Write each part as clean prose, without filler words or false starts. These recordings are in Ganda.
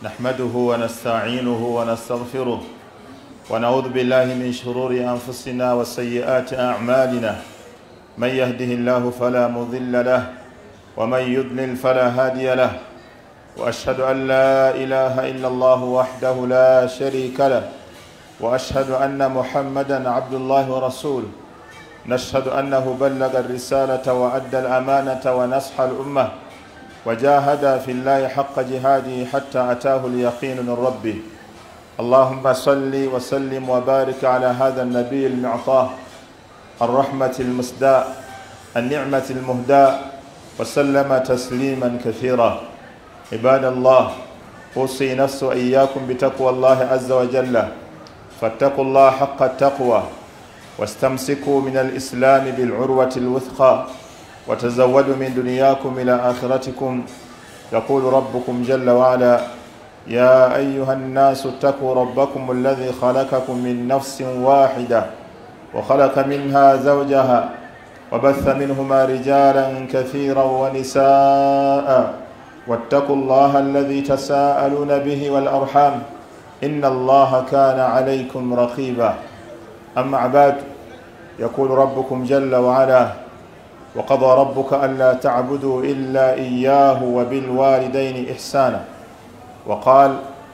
نحمده ونستعينه ونستغفره ونعوذ بالله من شرور أنفسنا وسيئات أعمالنا من يهده الله فلا مضل له ومن يضلل فلا هادي له وأشهد أن لا إله إلا الله وحده لا شريك له وأشهد أن محمدا عبد الله ورسوله نشهد أنه بلغ الرسالة وأدى الأمانة ونصح الأمة وجاهد في الله حق جهاده حتى أتاه اليقين من ربه اللهم صل وسلم وبارك على هذا النبي المعطاء الرحمة المسداء النعمة المهداء وسلم تسليما كثيرا عباد الله أوصي نفسي وإياكم بتقوى الله عز وجل فاتقوا الله حق التقوى واستمسكوا من الإسلام بالعروة الوثقى وتزودوا من دنياكم إلى آخرتكم يقول ربكم جل وعلا يا أيها الناس اتقوا ربكم الذي خلقكم من نفس واحدة وخلق منها زوجها وبث منهما رجالا كثيرا ونساء واتقوا الله الذي تساءلون به والأرحام إن الله كان عليكم رقيبا أما بعد يقول ربكم جل وعلا وقضى ربك ألا تعبدوا إلا إياه وبالوالدين إحسانا وقال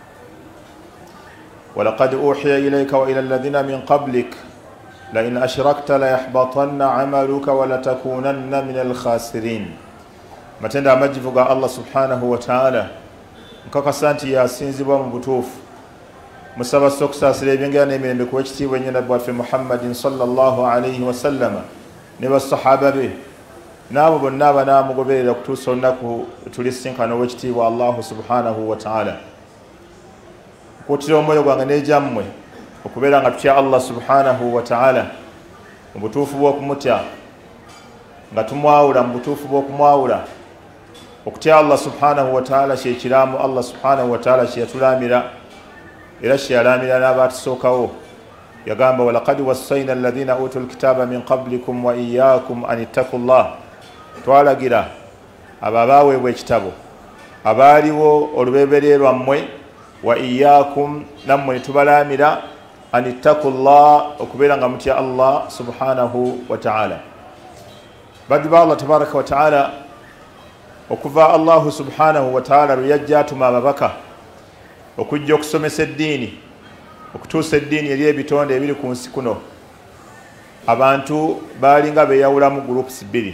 ولقد أوحي إليك وإلى الذين من قبلك لئن أشركت ليحبطن عملك ولتكونن من الخاسرين matenda amajivu ga Allah subhanahu wa ta'ala nkakasa nti yasinzibwa mu butuufu musaba sokusaasira ebyengera n'emirembe kuwa ekitiibwa ennyina bwaffe Muhammadin sallallahu alayhi wa sallama ne basahaba be n'abo bonna abanaamugoberera okutuusa olunaku tulisinkana ow'ekitiibwa Allahu subhanahu wa ta'ala nkuutira omwoyo gwange n'egyammwe okubeera nga tutya Allah subhanahu wa ta'ala mu butuufu bw'okumutya nga tumwawula mu butuufu bw'okumwawula okutya Allah subhanahu wa ta'ala kyekiraamu Allah subhanahu wa ta'ala kyeyatulaamira era kyeyalaamira n'abaatusookawo yagamba walaqad wassayna alladhina utul kitaba min qablikum wa iyyakum an ittaqullah twalagira abo abaaweebwa ekitabo abaaliwo olubeeberye lwammwe wa iyyakum nammwe ne tubalaamira an ittaqullah okubeera nga mutya Allah subhanahu wa ta'ala baddu ba Allah tabaraka wa ta'ala okuva Allah subhanahu wa ta'ala lwe yajja atuma ababaka okujja okusomesa eddiini okutuusa eddiini eri ebitonde ebiri ku nsi kuno abantu baalinga beeyawulamu groups bbiri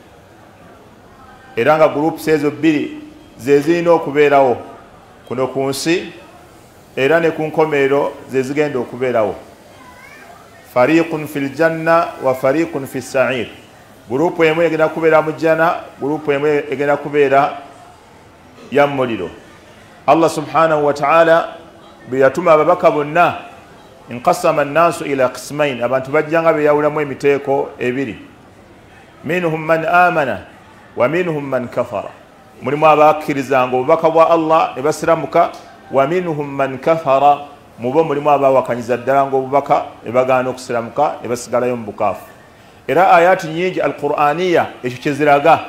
era nga groups ezo bbiri ze zirina okubeerawo kuno ku nsi era ne ku nkomerero ze zigenda okubeerawo fariqun fil janna wa fariqun fis sa'ir gurupu emu egenda kubeera mu jjana gurupu emu egenda kubeera ya muliro Allah subhanahu wa ta'ala bwe yatuma ababaka bonna inqasama annaasu ila qismain abantu bajjanga beeyawulamu emiteeko ebiri minhum man amana wa minhum man kafara mulimu abaakkirizanga obubaka bwa Allah ne basiramuka wa minhum man kafara mubo mulimu abaawakanyiza ddala ng'obubaka ne bagaana okusiramuka ne basigalayo mu bukaafu era ayati nyingi alqur'aniya ekyo kyeziraga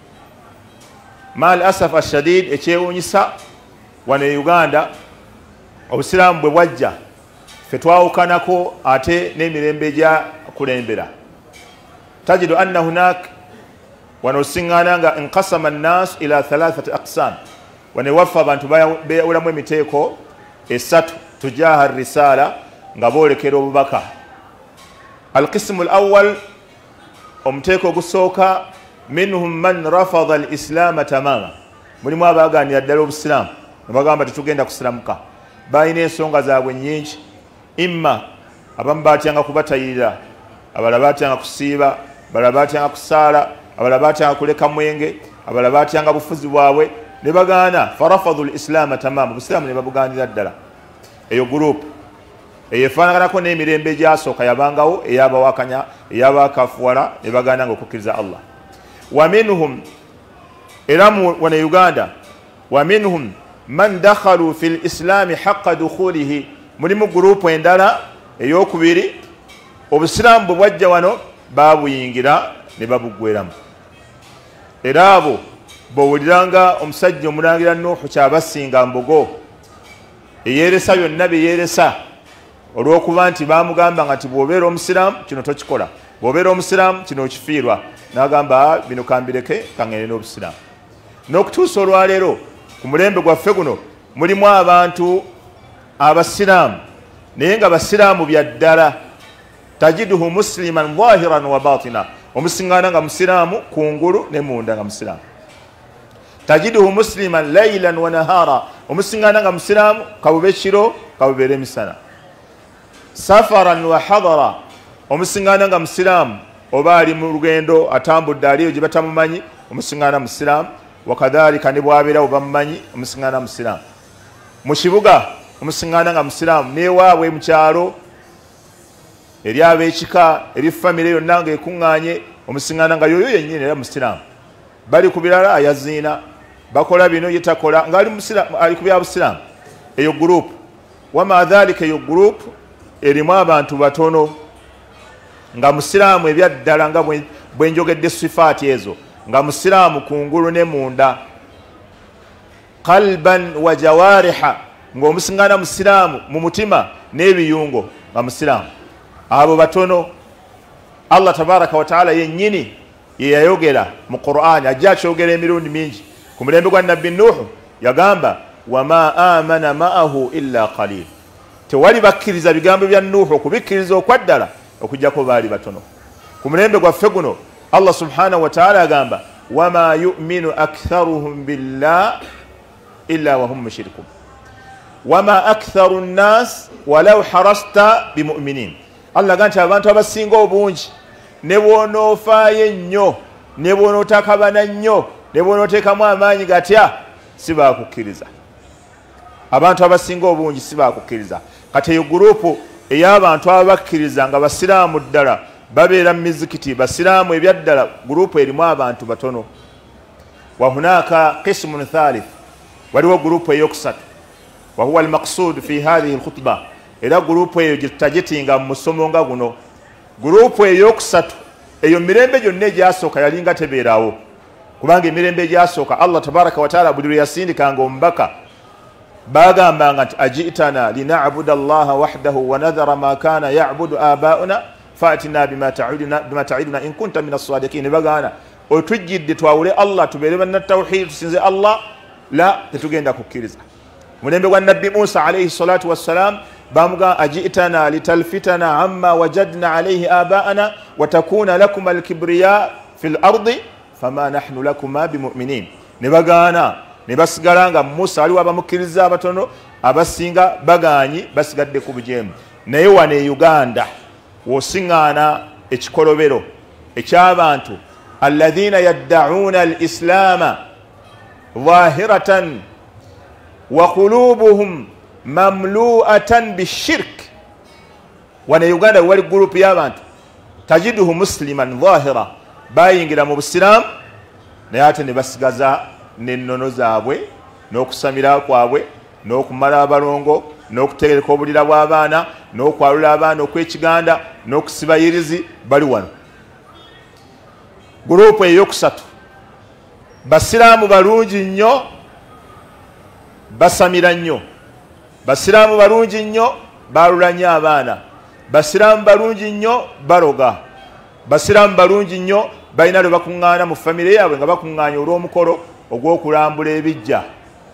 mal asaf ashadid ekyewuunyisa wano e Uganda obusiraamu bwe bwajja ffe twawukanako ate n'emirembe egya kulembera tajidu anna hunak wano osiŋŋaana nga inqasama annaasu ila thalathati aqsam wano ewaffe abantu beeyawulamu emiteeko esatu tujaha risaala nga boolekera obubaka alqismu alawwal omuteeko ogusooka minhum man rafada al islaama tamaama mulimu abaagaanira ddala obusiraamu ne bagamba tetugenda kusiramuka balina ensonga zaabwe nnyingi imma abamu baatyanga kubatayirira abalala baatyanga kusiiba abalala baatyanga kusaala abalala baatyanga kuleka mwenge abalala baatyanga bufuzi bwabwe ne bagaana farafadu l islaama tamaama obusiraamu ne babugaanira ddala eyo gurupu eyo efaanaganako n'emirembe egyasooka yabangawo eyabawakanya eyabakafuwala ne bagaananga okukkiriza Allah wa minhum era wano e Uganda wa minhum man dakhalu fi lislaami haqqa dukhulihi mulimu gurupu endala eyokubiri obusiraamu bwe bwajja wano baabuyingira ne babuggweramu era abo bw'owuliranga omusajja omulangira Nuuhu kyabasinga mbogo eyeresa byonna beyeresa olw'okuba nti bamugamba nga nti bw'obeera omusiraamu kino tokikola, bw'obeera omusiraamu kino okifiirwa, n'agamba bino kambireke kangende n'obusiraamu. N'okutuusa olwaleero ku mulembe gwaffe guno mulimu abantu abasiraamu naye nga basiraamu bya ddala, tajiduhu musliman zahiran wa batina, omusiŋŋaana nga musiraamu kungulu ne munda nga musiraamu. Tajiduhu musliman laylan wa nahara, omusiŋŋaana nga musiraamu kabube kiro kabubeere emisana. Safaran wa hadara, omusiŋŋaana nga musiraamu oba ali mu lugendo atambudde aliyo gye batamumanyi, omusiŋŋaana musiraamu. Wakadhalika ne bwabeerawo bamumanyi, omusiŋŋaana musiraamu. Mu kibuga omusiŋŋaana nga musiraamu, n'ewaabwe mu kyalo eri ab'ekika eri famire yonna ng'ekuŋŋaanye, omusiŋŋaana nga yoyo yennyini era musiraamu. Bali ku birala ayaziina, bakola bino ye takola, ng'ali ali ku bya busiraamu. Eyo gurupu. Wama dhalika eyo gurupu erimu abantu batono nga musiraamu ebyaddala nga bwe njogedde sifaati ezo, nga musiraamu kungulu ne munda, qalban wa jawariha, ng'omusiŋŋaana musiraamu mu mutima n'ebiyungo nga musiraamu. Abo batono. Allah tabaraka wa taala yennyini ye yayogera mu Qur'ani, ajja akyogera emirundi mingi. Ku mulembe gwa nabbi Nuuhu yagamba wama amana ma'ahu illa qalil, tewali bakkiriza bigambo bya Nuuhu okubikkiriza okwaddala okujjako baali batono. Ku mulembe gwaffe guno Allah subhanahu wa ta'ala agamba wama yu'minu aktharuhum billah illa wa hum mushrikun wama aktharu nnas walau harasta bimu'minin. Allah agamba nti abantu abasinga obungi ne bw'onoofaayo ennyo, ne bw'onootakabana nnyo, ne bw'onooteekamu amaanyi gatya, si baakukkiriza. Abantu abasinga obungi si baakukkiriza. Kati eyo gurupu ey'abantu abakkiriza nga basiraamu ddala babeera mu mizikiti, basiraamu ebyaddala, gurupu erimu abantu batono. Wa hunaka qismun thalith, waliwo gurupu eyokusatu, wa huwa almaqsud fi hadhihi alkhutba, era gurupu eyo gitagitinga mu musomo nga guno. Gurupu eyokusatu eyo mirembe gyonna egyasooka yalinga tebeerawo, kubanga emirembe egyasooka Allah tabaraka wa taala buli lwe yasindikanga omubaka bagambanga nti ajitana lina'budu allaha wahdahu wa nadhara ma kana ya'budu abauna fatina bima ta'iduna in kunta min as-sadiqin. Bagana otujjidde twawule Allah tubeere banna tawhid tusinze Allah, la tetugenda kukkiriza. Mulembe gwa nabbi Musa alayhi salatu wassalam bamuga ajitana litalfitana amma wajadna alayhi abaana wa takuna lakum al-kibriya fil ardi fama nahnu lakuma bimu'minin. Ne bagana ne basigala nga Musa aliwo abamukkiriza abatono, abasinga baganyi basigadde ku bujeemu. Naye wano e Uganda wosiŋŋaana ekikolobero eky'abantu alladhina yadda'una al-islaama zahiratan wa qulubuhum mamlu'atan bishirk. Wano e Uganda wali gurupu y'abantu tajiduhu musliman zahira, bayingira mu busiraamu naye ate ne basigaza n'ennono zaabwe n'okusamira kwabwe n'okumala abalongo n'okutegereka obulira bw'abaana n'okwalula abaana okw'ekiganda n'okusiba yirizi. Bali wano gurupu eyokusatu, basiraamu balungi nnyo, basamira nnyo, basiraamu balungi nnyo, balula nnyo abaana, basiraamu balungi nnyo, baloga, basiraamu balungi nnyo, balina lwe bakuŋŋaana mu famire yaabwe nga bakuŋŋaanya olw'omukolo ogw'okulambula ebijja,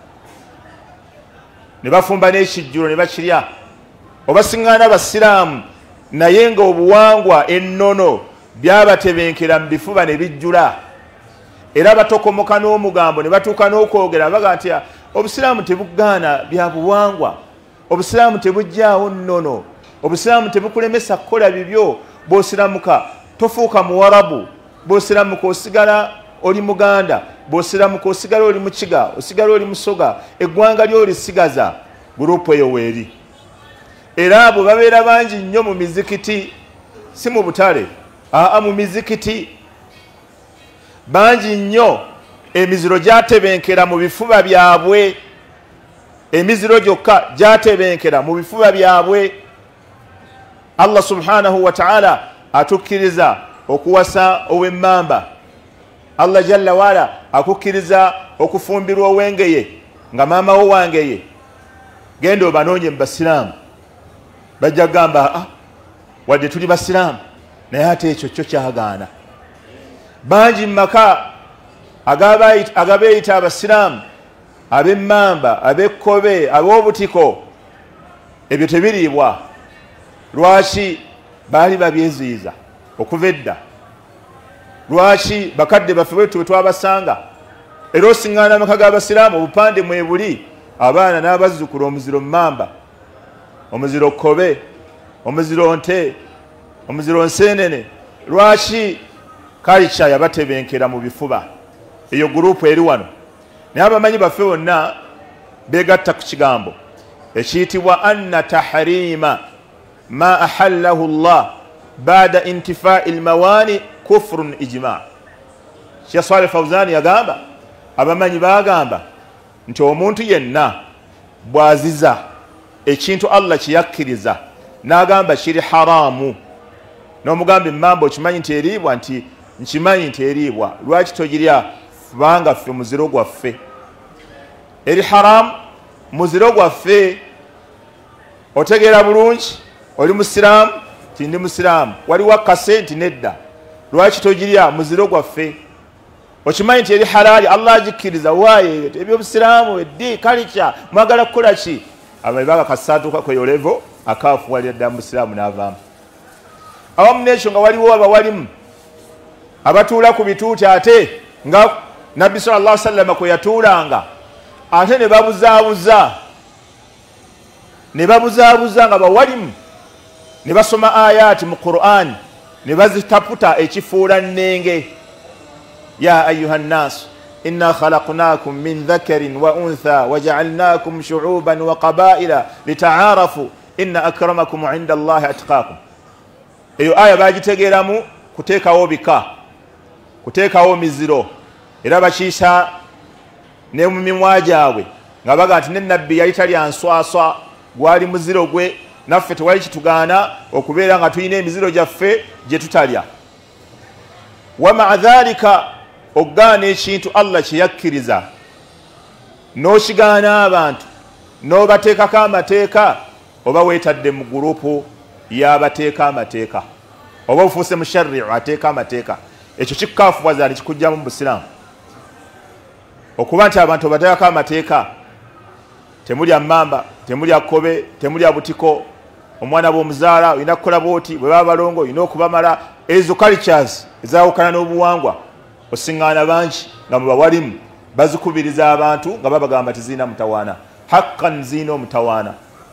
ne bafumba n'ekijjulo ne bakirya. Obasiŋŋaana basiraamu naye nga obuwangwa ennono byabatebenkera mu bifuba ne bijjula, era batokomoka n'omugambo ne batuuka n'okwogera baga nti obusiraamu tebugaana bya buwangwa, obusiraamu tebujjaawo nnono, obusiraamu tebukulemesa kukola bibyo. Bw'osiramuka tofuuka muwarabu, bw'osiramuka osigala oli muganda, bw'osiramuka osigala oli mukiga, osigala oli musoga, eggwanga lyo olisigaza. Gurupu eyo weeri. Era abo babeera bangi nnyo mu mizikiti, si mu butale, mu mizikiti bangi nnyo. Emiziro gyatebenkera mu bifuba byabwe, emiziro gyokka gyatebenkera mu bifuba byabwe. Allah subhanahu wa ta'ala atukkiriza okuwasa ow'emmamba. Allah jalla wala akukkiriza okufumbirwa ow'engeye nga maama wo wangeye, genda obanoonye mu basiraamu bajja kugamba wadde tuli basiraamu naye ate ekyo kyo kyagaana. Bangi mu maka agabeeyita abasiraamu, ab'emmamba, ab'ekkobe, ab'obutiko, ebyo tebiriibwa. Lwaki? Baali babyeziyiza okuva edda. Lwaki? Bakadde baffe bwe twabasanga. Era osiŋŋaana amaka g'abasiraamu obupande mwebuli, abaana n'abazzukulu, omuziro mmamba, omuziro kkobe, omuziro nte, omuziro nseenene. Lwaki? Kalica yabatebenkera mu bifuba. Eyo gurupu eri wano. Naye abamanyi baffe bonna beegatta ku kigambo ekiyitibwa anna tahrima ma ahallahu llah baada intifai lmawani kufrun ijma. Sheikh Saleh Fawzan yagamba, abamanyi bagamba nti omuntu yenna bwaziza ekintu Allah kiyakkiriza n'agamba kiri haramu, n'omugamba emmamba okimanyi nti eriibwa, nti nkimanyi nti eriibwa, lwaki togirya? Kubanga ffe muziro gwaffe eri haramu, muziro gwaffe. Otegeera bulungi, oli musiraamu ti ndi musiraamu, waliwo akase nti nedda, lwaki togirya? Muziro gwaffe. Okimanyi nti eri halaali, Allah agikkiriza, waaye ebyobusiraamu eddi kalica mwagala kukola ki? Abayibaga kasaatuka kweyolevo akaafuwalira ddala mu busiraamu n'avaamu. Awamu n'ekyo nga waliwo abawalimu abatuula ku bituuti, ate nga Nabbi sallallahu alaihi wasallam kwe yatuulanga, ate ne babuzaabuza nga bawalimu, ne basoma ayaati mu Qur'an, ne bazitaputa ekifuula nnenge. Ya ayuha nnasu inna khalaqnakum min dhakarin wa untha waja'alnakum shu'uban wa qabaila litaarafu inna akramakum 'inda Allahi atqakum. Eyo aya bagitegeeramu kuteekawo bika, kuteekawo miziro, era bakiisa ne mu mimwa gyabwe nga baga nti ne nabbi yali talya nswaswa, gwali muziro gwe, naffe tewali kitugaana okubeera nga tulina emiziro gyaffe gye tutalya. Wa ma'a dhalika, okugaana ekintu Allah kyeyakkiriza n'okigaana abantu n'obateekako amateeka, oba weetadde mu gurupu y'abateeka amateeka, oba ofuuse musharri'u ateeka amateeka. Ekyo kikukaafuwaza ne kikugyamu mu busiraamu. Okuba nti abantu obateekako amateeka, temulya mmamba, temulya kkobe, temulya butiko, omwana bw'omuzaala olina kukola bwoti, bwe baba balongo olina okubamala. Ezo cultures ezaawukana n'obuwangwa osiŋŋaana bangi nga mubawalimu bazikubiriza abantu nga babagamba nti ziina mutawaana. Haqqan ziina omutawaana,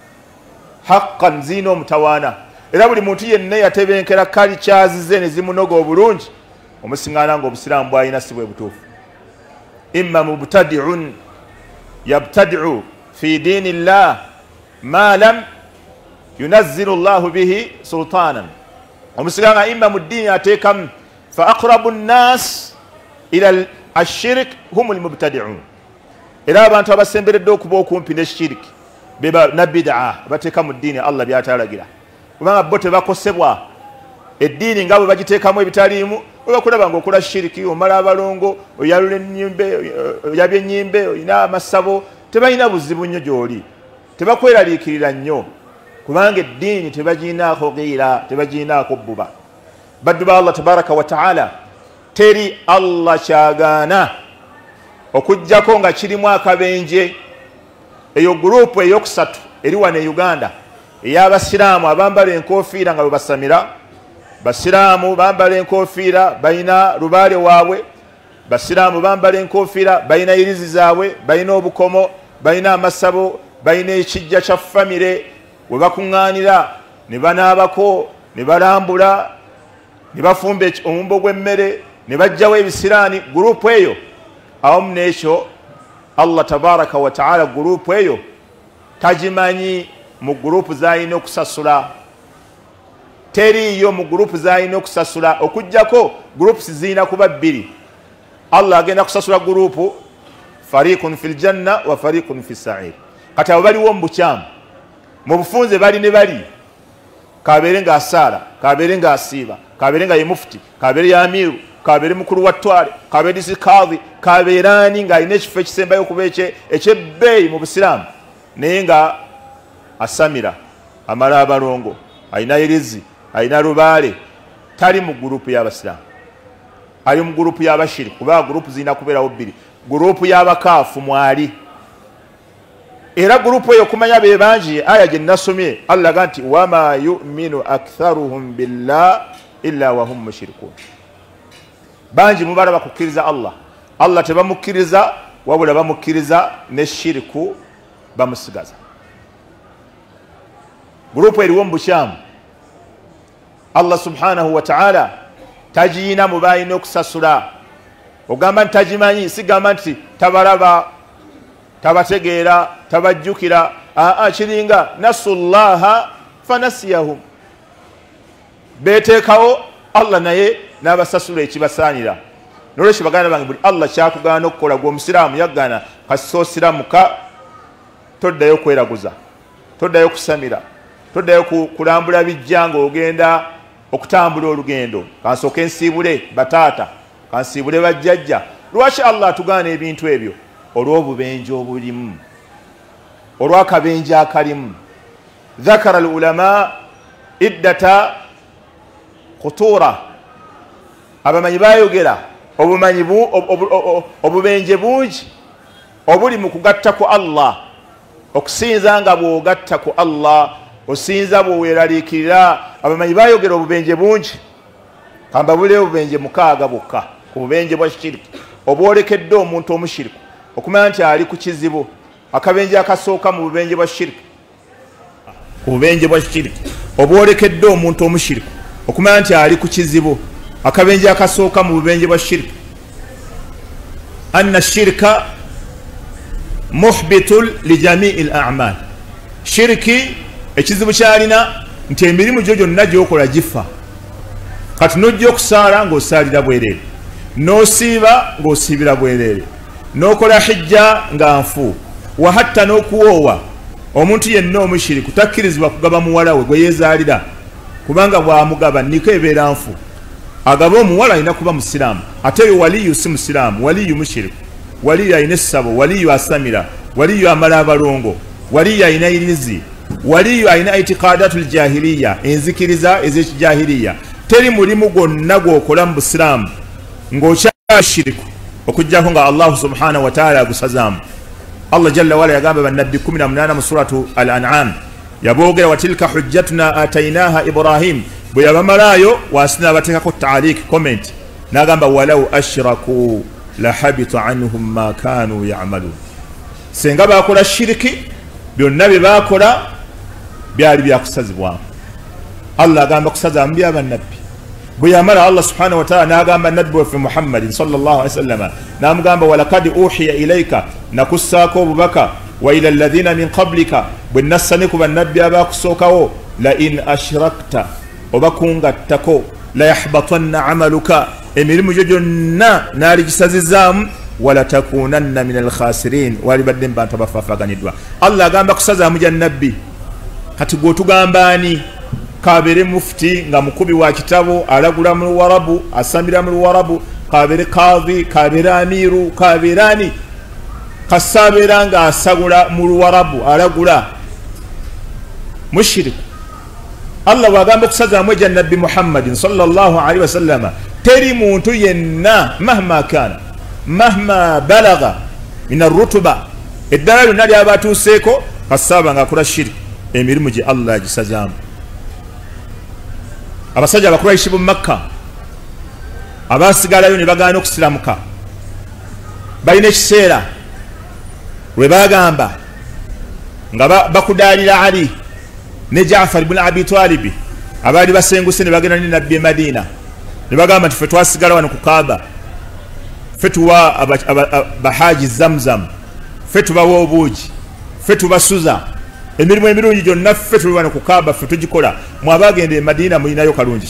haqqan ziina omutawaana. Era buli muntu yenna yatebenkera cultures ze ne zimunoga obulungi, omusiŋŋaana nga obusiraamu bwalina si bwe butuufu. Imma mubtadi'un yabtadi'u fi diini llah ma lam yunazzilu llahu bihi sultanan. Omusiŋŋaana imma mu ddiini ateekamu fa aqrabu nnaas ila ashirik humu lmubtadi'un. Era abantu abasemberedde okuba okumpi n'eshiriki be bannabbidaa abateeka mu ddiini Allah by'atalagira, kubanga bo tebakosebwa. Eddiini nga bwe bagiteekamu ebitaliimu, webakulaba nga okola shiriki, omala abalongo, oyalula ennyimbe, oyabya ennyimbe, olina amasabo, tebalina buzibu nnyo gy'oli, tebakweraliikirira nnyo, kubanga eddiini tebagiinaako ghira, tebagiinaako bbuba. Baddu ba Allah tabaraka wa ta'ala, teri Allah kyagaana okuggyako nga kirimu akabenje. Eyo gurupu eyokusatu eri wano e Uganda ey'abasiraamu abambala enkofiira nga bwe basamira. Basiraamu bambala enkofiira balina lubaale waabwe, basiraamu bambala enkofiira balina irizi zaabwe, balina obukomo, balina amasabo, balina ekijja kya famire we bakuŋŋaanira, ne banaabako, ne balambula, ne bafumba omumbo gw'emmere, ne bajjawo ebisiraani. Gurupu eyo awamu n'ekyo Allah tabaraka wa ta'ala gurupu eyo tagimanyi mu gurupu z'alina okusasula. Teriyo mu gurupu z'alina okusasula, okuggyako gurupu zirina kuba bbiri. Allah agenda kusasula gurupu fariqun fil janna wa fariqun fis sa'ir. Kati abo baliwo mu bukyamu, mu bufunze bali ne bali, kabeere ng'asaala, kabeere ng'asiiba, kabeere nga ye mufuti, kabeere ya amiru, kabeere mukulu wa ttwale, kabeere kadhi, kabeere ani ng'alina ekifo ekisembayo okuba ekyebbeeyi mu busiraamu, naye nga asamira amala abalongo alina irizi alina lubaale tali mu gurupu y'abasiraamu ali mu gurupu y'abashiri kuba gurupu zirina kubeerawo bbiri gurupu y'abakaafu mwali era gurupu eyo kumanya be bangi aya gye nasomye Allah aga nti wama yu'minu aktharuhum billah illa wahum mushrikun bangi mubalaba kukkiriza Allah tebamukkiriza wabula bamukkiriza ne shiriku bamusigaza gurupu eriwo mu bukyamu Allah subhanahu wa ta'ala tajiina mu balina okusasula ogamba nti tagimanyi sigamba nti tabalaba tabategeera tabajjukira kiringa nasullaha fanasiyahum beteekawo Allah naye n'abasasula ekibasaanira nolwekyo baganda bange buli Allah kyakugaana okukola gwe omusiraamu yaggaana kasita osiramuka toddayo kweraguza toddayo kusamira toddayo kulambula bijja ng'ogenda okutambula olugendo kansooke nsiibule bataata kansiibule bajjajja lwaki Allah atugaana ebintu ebyo olw'obubenje obulimu olw'akabenje akalimu dhakara alulama iddata khutura abamanyi bayogera obubenje bungi obuli mu kugatta ku Allah okusinza nga bw'ogatta ku Allah osinza bw'oweeraliikirira abamanyi bayogera obubenje bungi kambabule obubenje 6 bwokka ku bubenje bwa shiriki obwolekedde omuntu omushiriku okumanya nti ali ku kizibu akabenje akasooka mu bubenje bwa shiriki ku bubenje bwa shiriki obwolekedde omuntu omushiriku okumanya nti ali ku kizibu akabenje akasooka mu bubenje bwa shiriki anna shirika muhbitul li jami'il a'mal shiriki ekizibu kyalina nti emirimu gyo gyonna gy'okola gifa kati nojja okusaala ng'osaalira bwereere n'osiiba ng'osiibira bwereere n'okola hijja nga nfu wahatta n'okuwoowa omuntu yenna omushiriku takkirizibwa kugaba muwala we gwe yeezaalira kubanga bw'amugaba niko ebeera nfu agaba omuwala alina kuba musiraamu ate oyo waliyu si musiraamu waliyu mushiriku waliyu alina essabo waliyu asamira waliyu amala abalongo waliyu alina irizi waliyu alina itikadatul jahiliya enzikiriza ez'ekijahiliya teri mulimu gwonna gw'okola mu busiraamu ng'okyashiriku okujjako nga Allah subhanahu wa ta'ala agusazaamu Allah jalla wala yagamba bannabbi 18 mu suratu al-an'am yaboogera watilka hujjatuna atainaha ibrahim bwe yabamalayo wasina bateekako taalik comment n'agamba walau ashraku lahabita anhum ma kanu ya'malun senga bakola shiriki byonna bye bakola byali byakusazibwamu Allah agamba kusazaamu byabannabbi bwe yamala Allah subhanahu wa ta'ala n'agamba nabbi waffe Muhammadin sallallahu alaihi wasallam n'amugamba walaqad uhiya ilayka nakussaako obubaka wa ila alladhina min qablika bwe nassane ku bannabbi abakusookawo la in ashrakta oba kungattako la yahbatanna amaluka emirimu gyo gyonna n'aligisazizaamu wala takunanna min alkhasirin walibadde mbantu abafaafaganiddwa Allah agamba kusazaamu gya nabbi kati gwotugambaani kabere mufti nga mukubi wa kitabo alagula mu Warabu asamira mu Warabu kabere kadhi kabere amiru kaberani kasabera nga asagula mu Warabu alagula mushrik Allah wagamba kusazaamu ejja nabbi Muhammadin sallallahu alaihi wasallam teri muntu yenna mahma kana mahma balagha min ar-rutba eddala lyonna lyabatuuseeko kasaba nga akola shirk emirimu gye Allah gisazaamu abasajja abakuraishi mu Makka abasigalayo ne bagaana okusiramuka balina ekiseera lwe bagamba nga bakudaalira Ali ne Jaafar ibn Abi Talib abaali basenguse ne bagenda ne nabbi Madina ne bagamba nti ffe twasigala wano ku Kaaba ffe tuwa bahaji Zamzam ffe tubawa obuugi ffe tubasuza emirimu emirungi gyonna ffe tuli wano ku Kaaba ffe tugikola mwabagenda e Madina mulinayo kalungi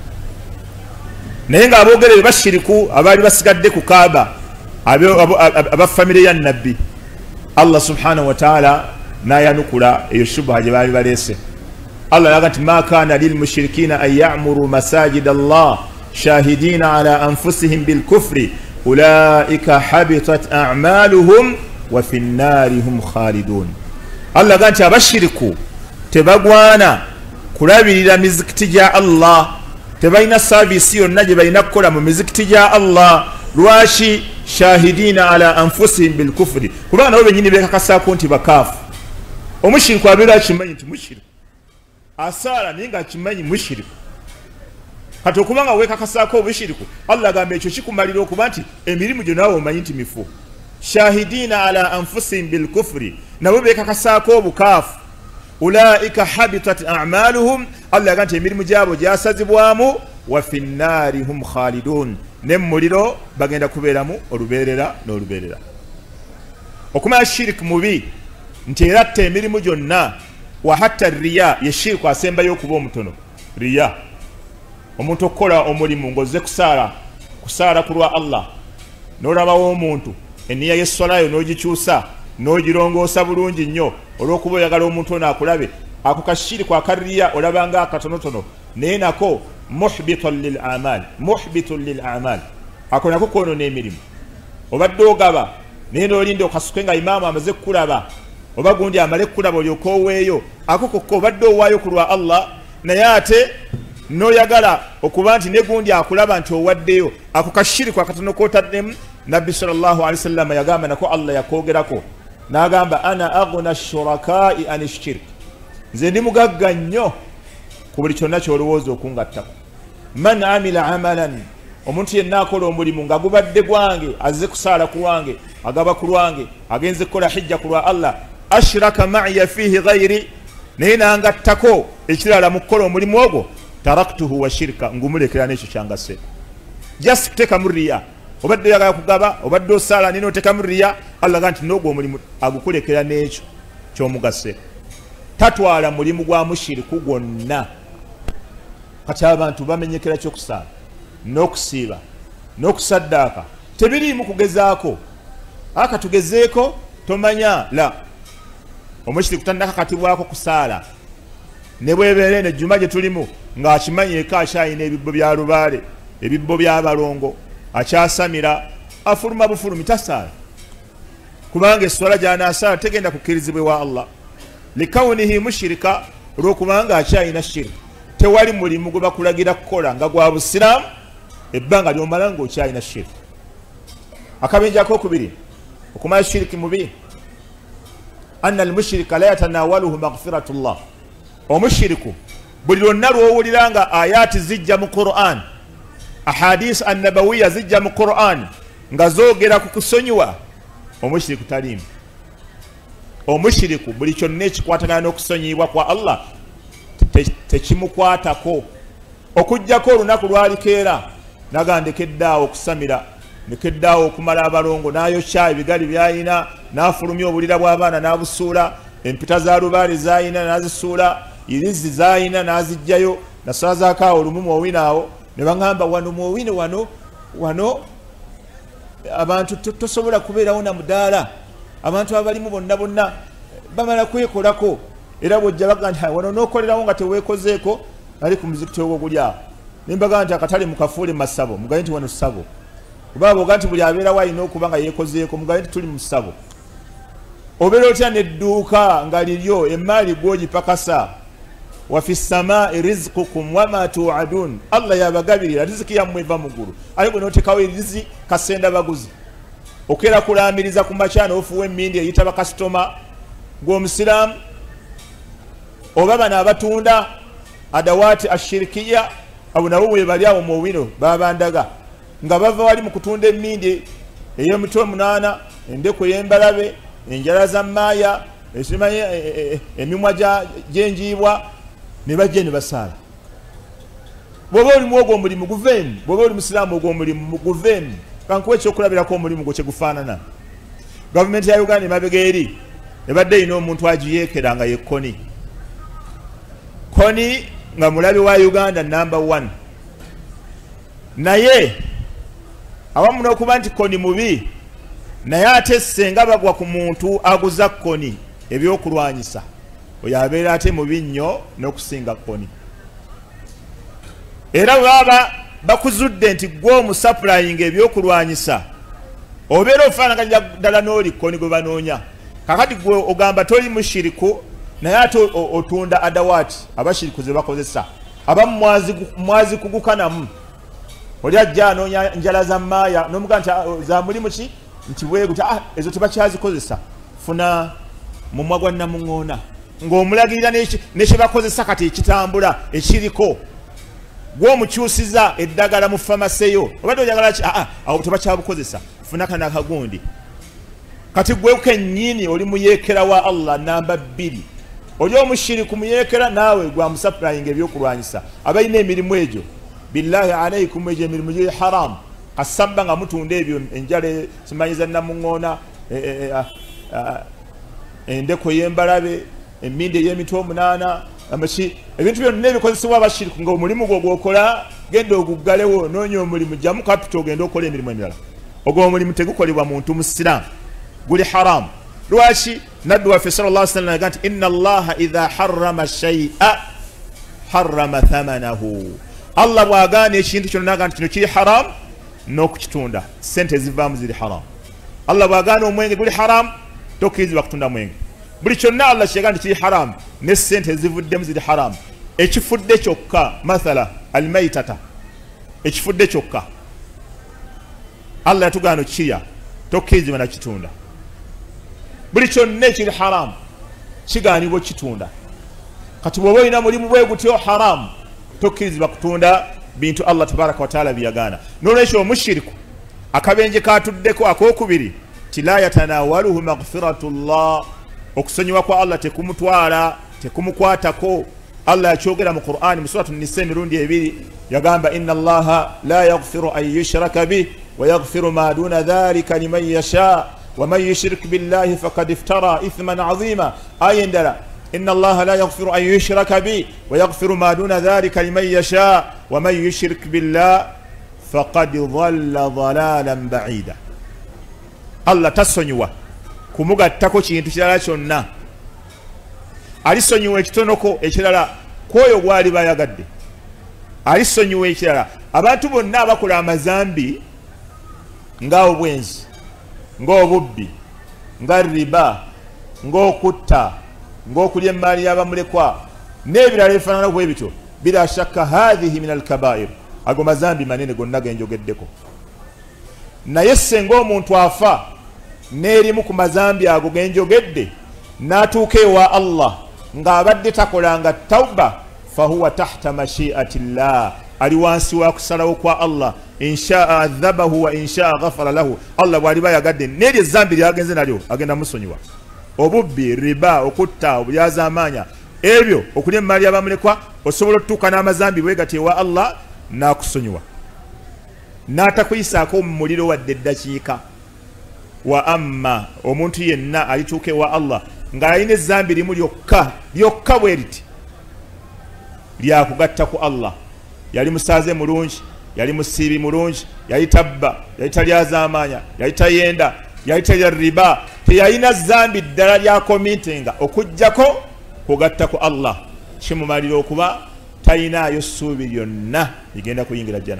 naye nga aboogere bashiriku abaali basigadde ku Kaaba abafamire ya nabbi Allah subhanahu wa ta'ala nayanukula eyo shubha gye baali baleese Allah yaga nti ma kana lil mushrikina an ya'muru masajid Allah shahidina ala anfusihim bil kufri ulaika habitat a'maluhum wa fi an-nari hum khalidun Allah yaga nti abashiriku tebagwana kulabirira mizikiti gya Allah, tebalina saavisi yonna gye balina kukola mu mizikiti gya Allah. Lwaki? Shahidina ala anfusihim bilkufri, kubanga nabo benyini bekakasaako nti bakaafu. Omushiriku abeera akimanyi nti mushiriku, asaala naye nga akimanyi mushiriku. Kati okubanga weekakasaako obushiriku, Allah agamba ekyo kikumalira okuba nti emirimu gyo naawe omanyi nti mifu. Shahidina ala anfusihim bilkufri, nabo beekakasaako obukaafu. Ulaika habitat a'maluhum, Allah agamba nti emirimu gyabo gyasazibwamu. Wa fi nnaari hum khalidun, ne muliro bagenda kubeeramu olubeerera n'olubeerera. Okumanya shiriki mubi nti era atta emirimu gyonna. Wa hatta riya, ye shiriki asembayo okuba omutono. Riya, omuntu okukola omulimu ng'ozze kusaala ku lwa Allah, n'olabawo omuntu enniya y'essolayo n'ogikyusa n'ogirongoosa bulungi nnyo olw'okuba oyagala omuntu ono akulabe, ako kashiriki akariya olabanga akatonotono, naye nako muhbitun lil amal, ako nako kwonoona emirimu. Obadde ogaba naye n'olinda okasuke nga imaamu amaze kukulaba, oba gundi amale kukulaba olyoka oweeyo, ako kokka obadde owaayo ku lwa Allah, naye ate n'oyagala okuba nti ne gundi akulaba nti owaddeyo, ako kashiriki akatono kootaddemu. Nabbi sallallahu alaihi wasallam yagamba nako Allah yakoogerako n'agamba ana aghna shurakai an shirk, nze ndi mugagga nnyo ku buli kyonna ky'olowooza okungattako. Man amila amalan, omuntu yenna akola omulimu nga gubadde gwange, azze kusaala ku lwange, agaba ku lwange, agenze kukola hijja ku lwa Allah, ashraka ma'iya fihi ghairi, naye nangattako ekirala mu kukola omulimu ogwo, taraktuhu wa shirka, ngumulekera n'ekyo kyangasse. Just kuteka mu riya, obadde oyagala kugaba, obadde osaala nina oteka mu riya, Allah agamba nti n'ogwo omulimu agukulekera n'ekyo ky'omugasse. Tatwala mulimu gwa mushiriku gwonna. Kati abantu bamenyekera ky'okusaala n'okusiiba n'okusaddaaka tebiriimu kugezaako. Aka tugezeeko tomanya la omushiriku tannakakatibwako kusaala, ne bwebeera eno ejjuma gye tulimu ng'akimanyi eka akyayina ebibbo bya lubaale, ebibbo by'abalongo, akyasamira, afuluma bufulumi, tasaala kubanga esswala gy'anaasaala tegenda kukkirizibwa wa Allah. Likawunihi mushirika, olw'okubanga akyayina shiriki, tewali mulimu gwe bakulagira kukola nga gwa busiraamu ebbanga ly'omala ng'okyayina shiriki. Akabenje akokubiri okumanya shiriki mubi, anna almushirika la yatanawaluhu maghfiratullah. Omushiriku buli lwonna lw'owulira nga ayaati zijja mu Qur'an, ahadisi annabawiya zijja mu Qur'an nga zoogera ku kusonyiwa, omushiriku taliimu. Omushiriku buli kyonna ekikwatagana n'okusonyiyibwa kwa Allah tekimukwatako, okujjako olunaku lwalikeera naga ndekeddaawo okusamira, ndekeddaawo okumala abalongo, n'ayokya ebigali by'ayina, n'afulumya obulira bw'abaana n'abusuula, empita za lubaale z'ayina n'azisuula, irizi z'ayina n'azijjayo, nasaazaako awo olumu muowino awo, ne baŋŋamba wano muowino wano abantu tosobola kubeerawo na mudaala, abantu abalimu bonna bamala kwekolako, era bwojja baga nti wano n'okolerawo nga teweekozeeko, ali ku muzikiti ogwo guli awo. Nembaga nti akatale mukafuule masabo, mugaye nti wano ssabo. Kuba boga nti buli abeerawo alina okuba nga yeekozeeko, mugaye nti tuli mu ssabo. Obeera otya n'edduuka nga liryo emmaali gw'ogipakasa. Wa fi ssamaa'i rizqukum wama tu'adun, Allah yabagabirira riziki yammwe eva mu ggulu, ate gwe n'otekawo erizi kasenda baguzi. Okeera kulaamiriza ku makya n'ofuwa emmindi eyita bakasitoma gw'omusiraamu, oba bano abatunda adawaati ashirikiya, abo nabo bwe bali awo mu wino babandaga nga bava wali mu kutunda emmindi ey'emitwe 8, endeku ey'embalabe, enjala za maaya, emimwa gy'enjiibwa, ne bajja ne basaala. Bw'oba olimu ogwo omulimu guveemu, bw'oba oli musiraamu ogwo omulimu guveemu, kankuwa ekyokulabirako omulimu gwe kye gufaanana. Gavumenti ya Uganda emabega eri ebadde erina omuntu agiyeekera nga ye Koni. Koni nga mulabi wa Uganda number 1. Naye awamu n'okuba nti Koni mubi, naye ate senga bagwa ku muntu aguza Koni ebyokulwanyisa, oyo abeera ate mubi nnyo n'okusinga Koni. Era baba bakuzudde nti gwe omusapurayinga ebyokulwanyisa, obeera ofaanaganya ddala n'oli Koni gwe banoonya. Kakati gwe ogamba toli mushiriku, naye ate otunda adawati abashirikuze bakozesa abamu mwazi kugukanamu oli ajja anoonya njala za maaya n'omuga nti za mulimu ki nti bweguti ezo tebakyazikozesa funa mumwa gwa namuŋŋoona ng'omulagirira nekye bakozesa kati ekitambula ekiriko gw'omukyusiza eddagala mu famaseyo obadde oyagala ki awo tebakyabukozesa funa kana akagundi kati gwe kennyini oli muyeekera wa Allah namba 2 oli omushiriku muyeekera naawe gwa musapurayinga ebyokulwanyisa abalina emirimu egyo billahi alaikum egyo emirimu gye haram kasamba nga mutunda ebyo enjala simanyiza namuŋŋoona endeko y'embalabe emmindi ey'emitwe 8 amaki ebintu byonna ebikozesebwa abashiriku nga omulimu gwo gwokola genda oguggalewo noonya omulimu jamu kapita ogenda okola emirimu emirala ogwo omulimu tegukolebwa muntu musiraamu guli haram lwaki nabbi waffe sallallahu alaihi wasallam aga nti inna allaha idha harrama shay'a harrama thamanahu Allah bwagaana ekintu kyonna naga nti kino kiri haram n'okukitunda sente ezivaamu ziri haram Allah bwagaana omwenge guli haram tokkirizibwa kutunda mwenge buli kyonna Allah kyegaa nti kiri haram ne sente ezivuddemu ziri haram ekifudde kyokka mathala almaitata ekifudde kyokka Allah yatugaana okukirya tokkirizibwa nakitunda buli kyonna ekiri haram kigaanibwa okitunda kati bw'oba olina mulimu bwe gutyo haram tokkirizibwa kutunda bintu Allah tabaraka wa taala byagaana n'olwekyo omushiriku akabenje katuddeko akokubiri ti la yatanawaluhu maghfiratullah okusonyiwa kwa Allah tekumutwala tekumukwatako Allah yakyogera mu Qur'ani mu suratu Nisa emirundi 2 yagamba inna Allaha la yaghfiru an yushraka bih wa yaghfiru ma duna dhalika liman yasha wa man yushrik billahi faqad iftara ithman 'azima ayendala إن الله لا يغفر أن يشرك به ويغفر ما دون ذلك لمن يشاء ومن يشرك بالله فقد ضل ضلالا بعيدا الله تسونيوا kumugattako kintu kirala kyonna alisonyiwa ekitonoko ekirala kwoyo gwali bayagadde alisonyiwa ekirala abantu bonna abakola amazambi nga obwenzi nga obubbi nga riba nga okutta ng'okulya emmali y'abamulekwa n'ebirala ebifaanana bwe bityo bila shakka hadhihi min alkabair ago mazambi manene gonna genjogeddeko naye senga omuntu afa n'erimu ku mazambi ago genjogedde n'atuuka ewa Allah ng'abadde takolanga tawba fahuwa tahta mashiati llah ali wansi wa kusalawo kwa Allah inshaa adhabahu wa inshaa ghafara lahu Allah bw'aliba yagadde n'eryo ezambi lyagenze nalyo agenda musonyiwa obubbi riba okutta obulyaza amaanya ebyo okulya emmali y'abamulekwa osobola otutuuka n'amazambi bwe gati ewa Allah n'akusonyiwa n'atakuyisaako mu muliro wadde eddakiika wa amma omuntu yenna alituuka ewa Allah ng'alina ezambi limu lyokka bwe riti lyakugatta ku Allah yali musaaze mulungi yali musiibi mulungi yali tabba yali talyaza amaanya yali tayenda yali talya riba teyalina zambi ddala lyakomintinga okujjako kugatta ku Allah kimumalira okuba tayinaayo ssuubi lyonna ligenda kuyingira jjana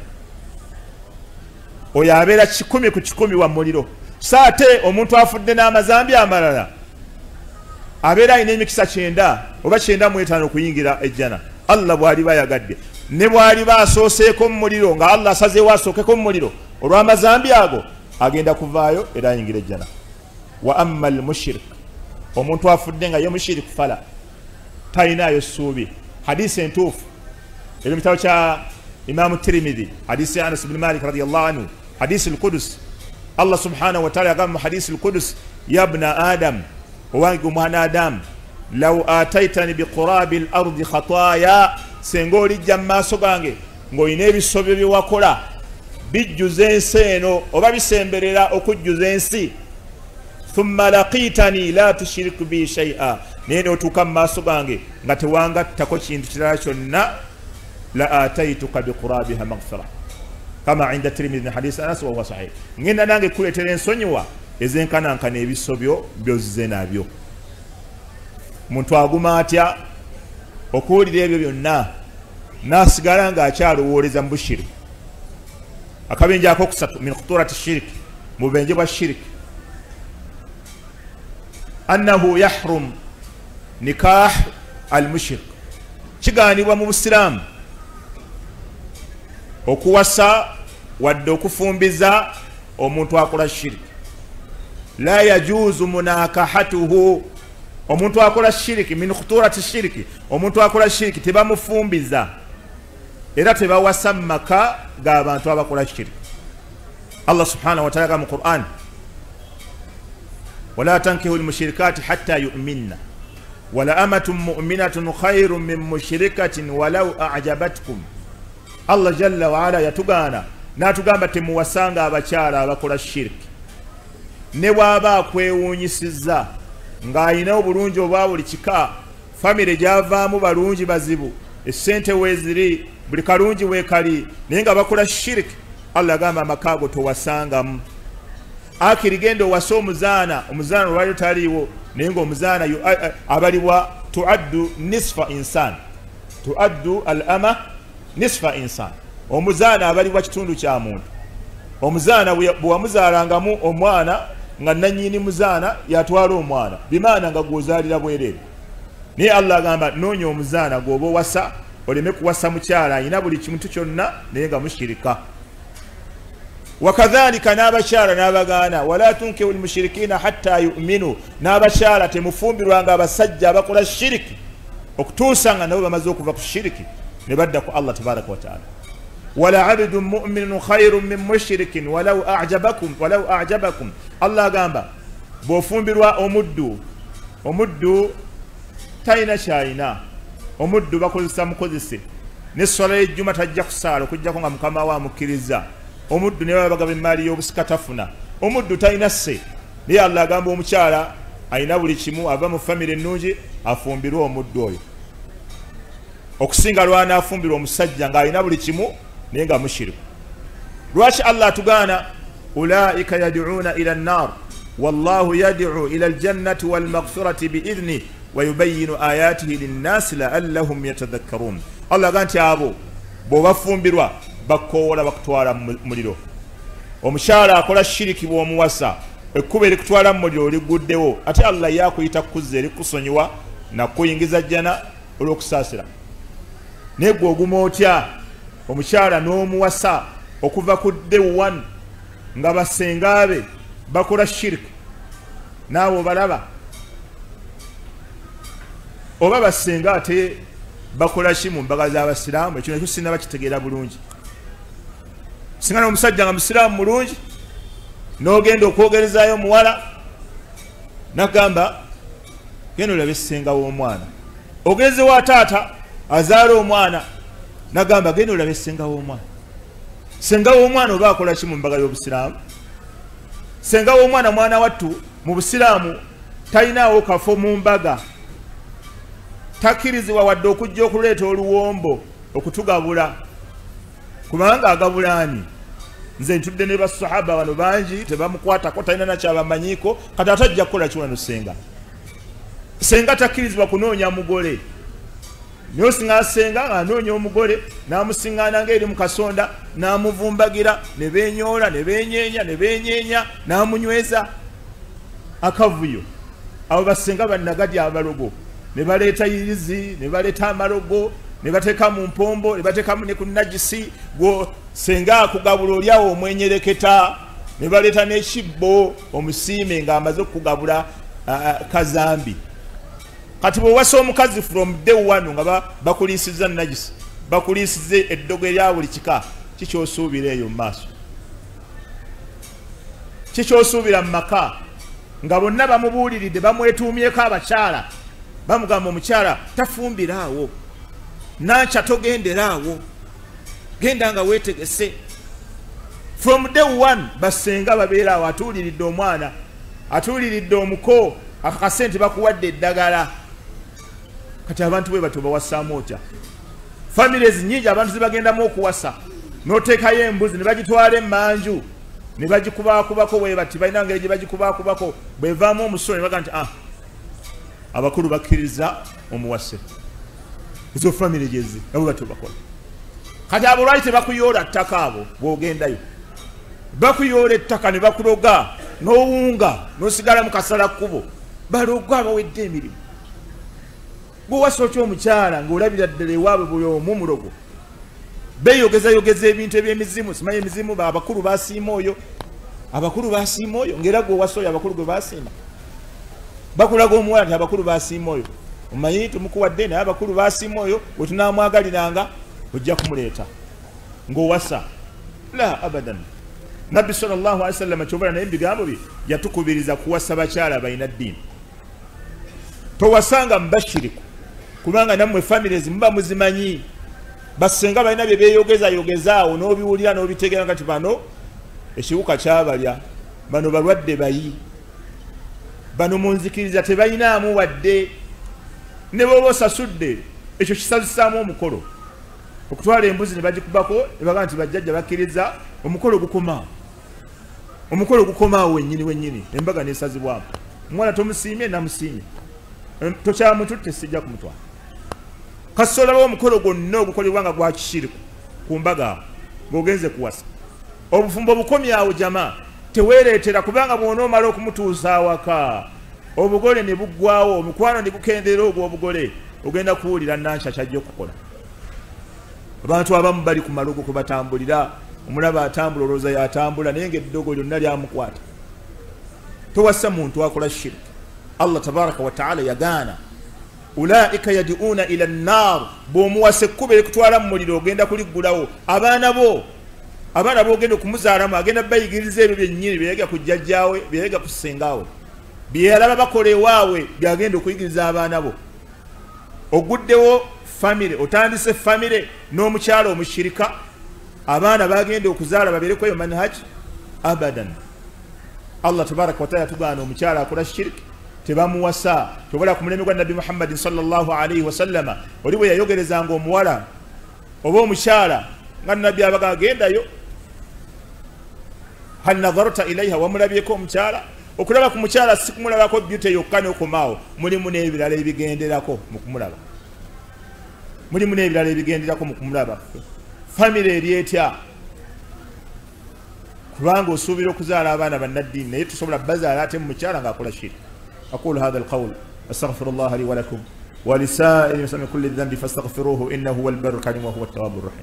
oyo abeera 10 ku 10 wa muliro saate omuntu afudde n'amazambi amalala abeera alina emikisa 9 oba 95 okuyingira ejjana Allah bw'aliba yagadde ne bw'aliba asooseeko mu muliro nga Allah asazeewo asookeko mu muliro olw'amazambi ago agenda kuvaayo era ayingira ejjana wa amma almushrik omuntu afudde nga ye mushrik fala tayinaayo ssuubi hadisi entuufu eri mu kitabo kya Imam Tirmidhi hadisi Anas ibn Malik radiyallahu anhu hadisi al-Qudus Allah subhanahu wa ta'ala yagamba mu hadisi al-Qudus ya ibna Adam owange omwana Adam law ataitani biqurabi al-ardi khataaya senga olijja mu maaso gange ng'olina ebisobyo bye wakola bijjuza ensi eno oba bisemberera okujjuza ensi thumma laqitani la tushiriku bi shay'a naye n'otuuka mu maaso gange nga tewangattako kintu kirala kyonna la ataituka biqurabiha maghfira kama inda Tirmidhi hadisi Anas wa huwa sahih ngenda nange kuleetera ensonyiwa ezenkanankana ebisobyo byozze nabyo muntu aguma atya okuwulira ebyo byonna n'asigala ng'akyalowooleza mu bushiri akabenje akokusatu min khuturati shirki mu bubenje bwa shirki annahu yahrum nikah al mushrik kiganibwa mu Busiraamu okuwasa wadde okufumbiza omuntu akola shiriki. La yajuzu munakahatuhu, omuntu akola shiriki min khuturati shiriki, omuntu akola shiriki tebamufumbiza era tebawasa maka g'abantu abakola shiriki. Allah subhanahu wa ta'ala mu Qur'an, wala tankihu al-mushrikati hatta yu'minna wala amatun mu'minatun khayrun min mushrikatin walau a'jabatkum. Allah jalla wa ala yatugana natugamba temuwasanga abakyala abakola shiriki ne bwaba akwewuunyisiza ng'ayina obulungi obwa buli kika, famire gyavaamu balungi bazibu, essente weeziri, buli kalungi weekali, naye nga bakola shiriki. Allah agamba amakaago towasangamu. Akiri genda owasa omuzaana lwali taliiwo, naye ng'omuzaana abalibwa tuaddu nisfa insan, tuaddu al ama nisfa insan. Omuzaana abalibwa kitundu kya muntu. Omuzaana bwe wamuzaalangamu omwana nga nannyini muzaana yatwala omwana, bimaana nga gwozaalira bwereere. Naye Allah agamba noonya omuzaana gw'oba owasa, oleme kuwasa mukyala ayina buli kintu kyonna naye nga mushirika. Wakadhalika n'abakyala n'abagaana, wala tunkihu almushrikina hatta yu'minu, n'abakyala temufumbirwanga abasajja abakola shiriki okutuusa nga nabo bamaze okuva ku shiriki ne badda ku Allah tabaraka wa ta'ala. Wala abdun mu'minun khayrun min mushrikin walau a'jabakum. Allah agamba bw'ofumbirwa omuddu talina kyayina, omuddu bakozesa mukozese, n'esswala y'ejjuma tajja kusaala okuggyako nga mukama we amukkiriza. Omuddu ne baba bagaba emaali y'obusika tafuna, omuddu talina sse. Naye Allah agamba omukyala ayina buli kimu, ava mu famire ennungi, afumbirwe omuddu oyo okusinga lwanaafumbirwa omusajja ng'alina buli kimu naye nga mushiriku. Lwaki Allah atugaana ulaika yad'una ila an-nar wallahu yad'u ila al-jannati wal maghfirati bi'idhni wa yubayyinu ayatihi lin-nasi la'allahum yatadhakkarun. Allah agamba nti abo bw'obafumbirwa bakoola bakutwala mu muliro. Omukyala akola shiriki bw'omuwasa, ekkubo erikutwala mu muliro liguddewo, ate Allah yakuyita kuzza erikusonyiwa nakuyingiza jjana olw'okusaasira. Naye gwe oguma otya omukyala n'omuwasa okuva ku day one nga basenga be bakola shiriki, naawe obalaba? Oba basenga ate bakola ki mu mbaga z'Abasiraamu? Ekyo nakyo sinaba kitegeera bulungi. Singa n'omusajja nga musiraamu mulungi n'ogenda okwogerezaayo omuwala nagamba genda olabe ssenga w'omwana, ogezewo taata azaala omwana nagamba genda olabe ssenga w'omwana. Ssenga w'omwana oba akola ki mu mbaga y'Obusiraamu? Ssenga w'omwana mwana wattu mu Busiraamu talinaawo kafo mu mbaga, takkirizibwa wadde okujja okuleeta oluwombo okutugabula, kubanga agabulaani. Nze ntudde ne basahaba wano bangi tebamukwatako, talina nakyabamanyiiko, kati atajja kukola kiwano ssenga. Ssenga takkirizibwa kunoonya mugole. Naye osinga asenga ng'anoonya omugole n'amusiŋŋaana ng'eri mu kasonda n'amuvumbagira, ne beenyoola ne beenyeenya n'amunyweza akavuyo. Abo basenga bannagadya abalogo, ne baleeta yirizi, ne baleeta amalogo, ne bateeka mu mpombo, ne bateekamu ne ku najisi. Gwo senga akugabula olyawo omwenyereketa, ne baleeta n'ekibbo omusiime ng'amaze okugabula kazambi. Kati bw'owasa omukazi from day one nga bakuliisizza najisi, bakuliisizze eddogo erya buli kika, kikyosuubira eyo mu maaso? Kikyosuubira mu maka nga bonna bamubuuliridde, bamwetuumyeko abakyala, bamugamba omukyala tafumbiraawo, nanca togenderaawo, genda nga weetegese. From day one basenga babeeraawo, atuuliridde omwana, atuuliridde omuko, akakasente bakuwadde eddagala. Kati abantu bwe batyo bawasaamu otya? Families nyingi abantu zibagendamu okuwasa, n'oteekayo embuzi ne bagitwala emmanju ne bagikubaakubako bwe bati, balina ngeri gye bagikubaakubako, bwevaamu omusolo ne baga nti abakulu bakkiriza omuwase. Ezo family gyezi nabo batyo bakola. Kati abo lwaki tebakuyoola ttaka? Abo bw'ogendayo bakuyoola ettaka ne bakuloga n'owunga n'osigala mu kasala kkubo, baloga abawedde emirimu. gwe wasooka omukyala ng'olabira ddala ewaabwe buli omu mulogo beeyogeza ebintu eby'emizimu simanyi emizimu abakulu basiima oyo ng'era gwe wasooyo abakulu gwe basiima bakulaga omuwala nti abakulu basiima oyo omanyi tumukuwadde naye abakulu basiima oyo bwe tunaamwagaliranga ojja kumuleeta ng'owasa la abadan. Nabbi sallallahu alaihi wasallam kyobala naye ebigambo bye yatukubiriza kuwasa bakyala balina ddiini. Towasanga mubashiriku kubanga nammwe families muba muzimanyi basenga balina bye beeyogezaawo n'obiwulira n'obitegeera kati bano ekiwuka kyabalya bano balwadde bayi bano munzikiriza tebalinaamu wadde ne bw'oba osasudde ekyo kisazisaamu omukolo okutwala embuzi ne bagikubako ne bagaa nti bajjajja bakkiriza omukolo gukomaawo wennyini embaga nesazibwamu omwana tomusiimye namusiimye tokyamututte sijja kumutwala kasolaba omukolo gwonna ogukolebwa nga gwa kishiriku ku mbaga ng'ogenze kuwasa obufumbo bukomyawo jama teweereetera kubanga bw'onoomala okumutuusa awaka obugole ne buggwawo omukwano ne gukendeera ogw'obugole ogenda kuwulira nankya kyajja okukola. Abantu abamu bali ku malugo kwe batambulira omulaba atambula olowooza yatambula naye ng'eddogo lyonna lyamukwata. Towassa muntu akola shiriki. Allah tabaraka wa taala yagaana ulaika yad'una ila an-nar bw'omuwasa ekkubo elikutwala mu muliro ogenda kuliggulawo abaana bo ogenda okumuzaalamu agenda bayigiriza ebyo byennyini byeyega ku jjajjaawe byeyega ku ssengaawe byeyalaba bakola ewaabwe byagenda okuyigiriza abaana bo. Oguddewo famire otandise famire n'omukyala omushirika abaana bagenda okuzaala babeereko eyo manhaji abadan. Allah tabaraka wa taala tugaana omukyala akola shiriki tebamuwasa. Tobola ku mulembe gwa Nabbi Muhammad sallallahu alaihi wasallama oli bwe yayogerezanga omuwala oba omukyala nga Nabbi abaga agendayo hal nadharta ilaiha wamulabyeko omukyala. Okulaba ku mukyala si kumulabako byute yokka n'okomaawo mulimu n'ebirala ebigenderako mu kumulaba. Famire eri etya kubanga osuubira okuzaala abaana bannaddiini naye tusobola bazaala ate mu mukyala ng'akola shiriki. أقول هذا القول أستغفر الله لي ولكم ولسائر المسلمين من كل الذنب فاستغفروه إنه هو البر الكريم وهو التواب الرحيم.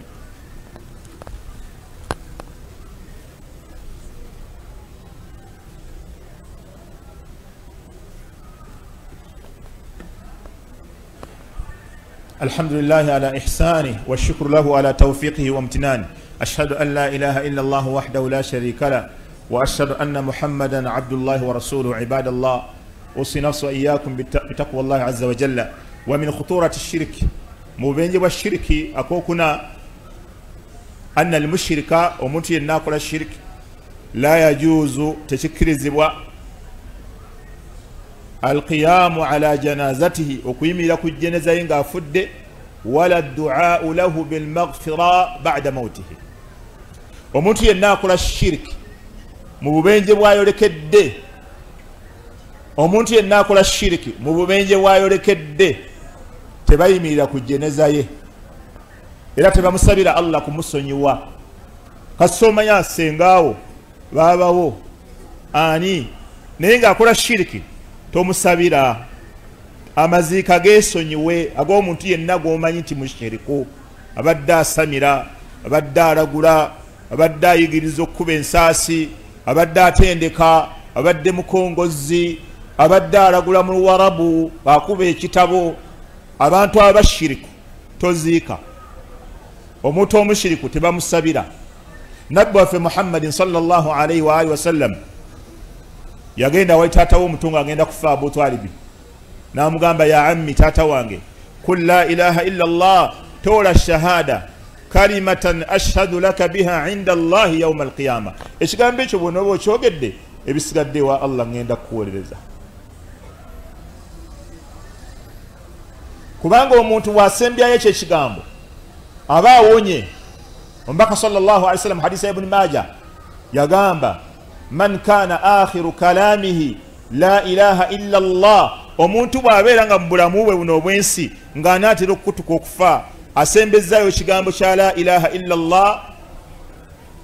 الحمد لله على إحسانه والشكر له على توفيقه وامتنانه. أشهد أن لا إله إلا الله وحده لا شريك له وأشهد أن محمدا عبد الله ورسوله. عباد الله أوصي نفسي وإياكم بتقوى الله عز وجل. ومن خطورة الشرك مبين والشرك أكوكنا أن المشرك ومنتي الناقل الشرك لا يجوز تشكر الزبوة القيام على جنازته وقيمي لك الجنازة ينغا فد ولا الدعاء له بالمغفرة بعد موته. ومنتي الناقل الشرك مبين وايو لكده omuntu yenna akola shiriki mu bubenje bwayolekedde tebayimirira ku jeneza ye era tebamusabira Allah kumusonyiwa. Kasomanya asengaawo baabawo ani naye ng'akola shiriki tomusabira amaziika geesonyiwe ag'omuntu yenna g'omanyi nti mushiriku abadde asamira abadde alagula abadde ayigiriza okkuba ensaasi abadde atendeka abadde mukongozi abadde alagula mu Luwarabu akuba ekitabo. Abantu abashiriku toziika. Omuntu omushiriku tebamusabira. Nabbi waffe Muhammadin sallallahu alaihi wa alihi wasallam yagenda wa taata w'omutunga agenda kufa Abu Talibi n'amugamba ya ammi taata wange kul la ilaha illa Allah tola shahada kalimatan ashhadu laka biha inda Allah yawm al-qiyamah. Ekigambo ekyo bw'onooba okyogedde ebisigadde wa Allah ngenda kukuwolereza. Kubanga omuntu wasembyayo ekyo ekigambo aba awonye. Omubaka sallallahu alaihi wasallam hadisi ya Ibn Majah yagamba man kana akhiru kalamihi la ilaha illa Allah. Omuntu bw'abeera nga mu bulamu bwe buno obwensi ng'anaatera okukutuka okufa asembezzayo ekigambo kya la ilaha illa Allah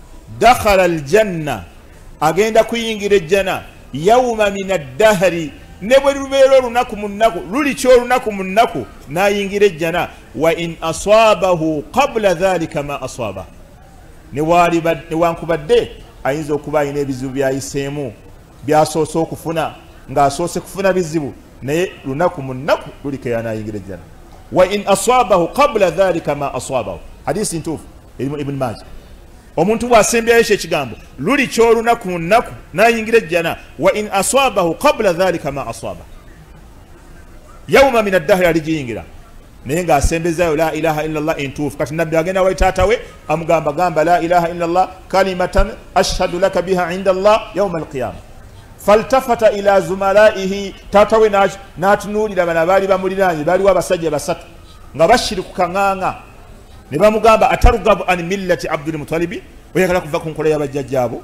dakhala aljanna agenda kuyingira ejjana yawma min ad-dahri ne bwe lubeera olunaku mu nnaku lulikyo olunaku mu nnaku n'ayingira ejjana wa in aswabahu qabla dhalika ma aswaba newankubadde ayinza okuba alina ebizibu byayiseemu byasoose okufuna ng'asoose kufuna bizibu naye lunaku mu nnaku luliko yanayingira ejjana wa in aswabahu qabla dhalika ma aswabahu hadisi ntuufu erimu ibn Majah omuntu bw'asembyayo ekyo ekigambo lulikyo olunaku mu nnaku n'ayingira ejjana wa in aswabahu qabla dhalika ma aswaba yawma min addahri aligiyingira naye ng'asembezayo la ilaha illallah entuufu kati nabbi agenda wali taata we amugamba gamba la ilaha illallah kalimatan ashhadu laka biha inda Allah yawma alqiyama faltafata ila zumalaihi taata we n'atunuulira bana baali bamuliraanye baaliwo abasajja basatu nga bashiri ku kaŋŋaŋa ne bamugamba atarugabu an millati Abdul Mutalibi oyagala kuva ku nkola y'abajjajjaabo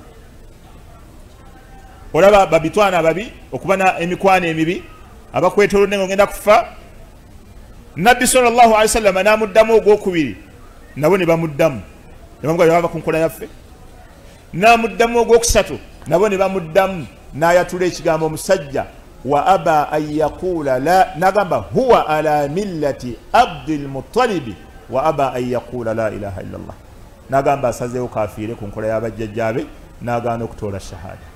olaba babitwana babi okuba na emikwano emibi abakwetolodde ng'ogenda kufa nabbi sallallahu alaihi wasallam n'amuddamu ogwokubiri nabo ne bamuddamu ne bamugamba bava ku nkola yaffe n'amuddamu ogwokusatu nabo ne bamuddamu n'ayatula ekigambo omusajja wa aba an yaqula la nagamba huwa ala millati Abdul Mutalibi wa aba an yaqula la ilaha illallah nagamba asazeewo kafiire ku nkola y'abajjajjaabe n'agaana okutoola shahada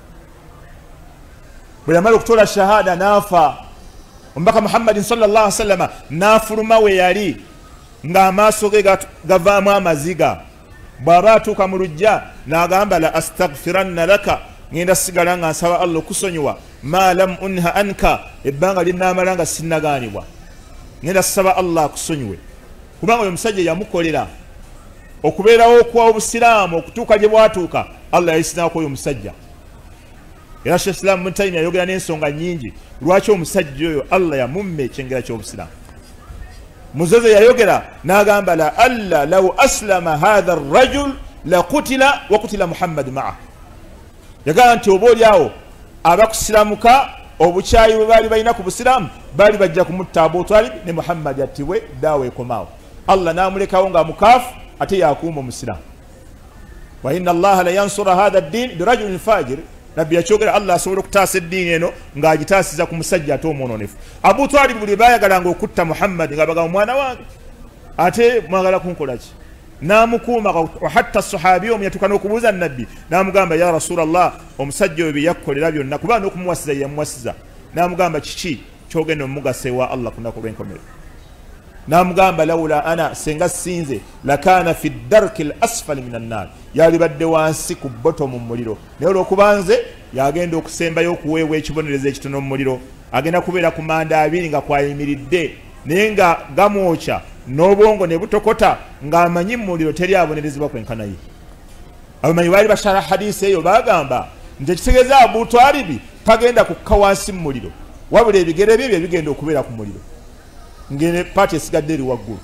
bwe yamala okutoola shahada n'afa omubaka Muhammadin sallallahu alaihi wasallam n'afuluma we yali ng'amaaso ge gavaamu amaziga bw'aba atuuka mu lujja n'agamba la astaghfiranna laka ngenda sigala nga nsaba Allah okusonyiwa ma lam unha anka ebbanga linnaamala nga sinnagaanibwa ngenda saba Allah akusonyiwe kubanga oyo omusajja yamukolera okubeerawo okwa obusiraamu okutuuka gye bwatuuka Allah yayisinaako oyo omusajja era Sheikh Islam Ibn Taymiyyah yayogera n'ensonga nnyingi lwaki omusajja oyo Allah yamumma ekyengera ky'obusiraamu muzoze yayogera n'agamba la alla law aslama hadha arrajul laqutila wa qutila Muhammad ma'a yagamba nti oba oliawo abakusiramuka obukyayi bwe baali balina ku busiraamu baali bajja kumutta Abu Talib ne Muhammad attibwe daawe ekomaawo Allah n'amulekawo nga mukaafu ate yakuuma omusiraamu wa inna Allaha la yansura hadha ad-din birajulin fajir nabbi yakyogera Allah asobola okutaasa eddiini eno ng'agitaasiza ku musajja ate omwononefu Abu Talib buli baayagalanga okutta Muhammad nga bagamba mwana wange ate mwagala kunkolaki n'amukuuma hatta sahabi omu yatuuka n'okubuuza nabbi n'amugamba ya Rasulallah omusajja oyo bye yakkolera byonna kuba n'okumuwasiza yamuwasiza n'amugamba kiki kyogenda omugasa ewa Allah ku nnaku lw'enkomero n'amugamba lawula ana senga sinze lakana fi darki l asfali min annar yalibadde wansi ku boto mu muliro naye olw'okuba nze yagenda okusembayo okuweebwa ekibonerezo ekitono mu muliro agenda kubeera ku manda abiri nga kwayimiridde naye nga gamwokya n'obwongo ne butokota ng'amanyi mu muliro teri abonerezebwa kwenkana ye abamanyi baali bashara hadisi eyo bagamba nti ekitegeeza Abu Talibi tagenda kukka wansi mu muliro wabula ebigere bye bigenda okubeera ku muliro ngene paati esigadde eri waggulu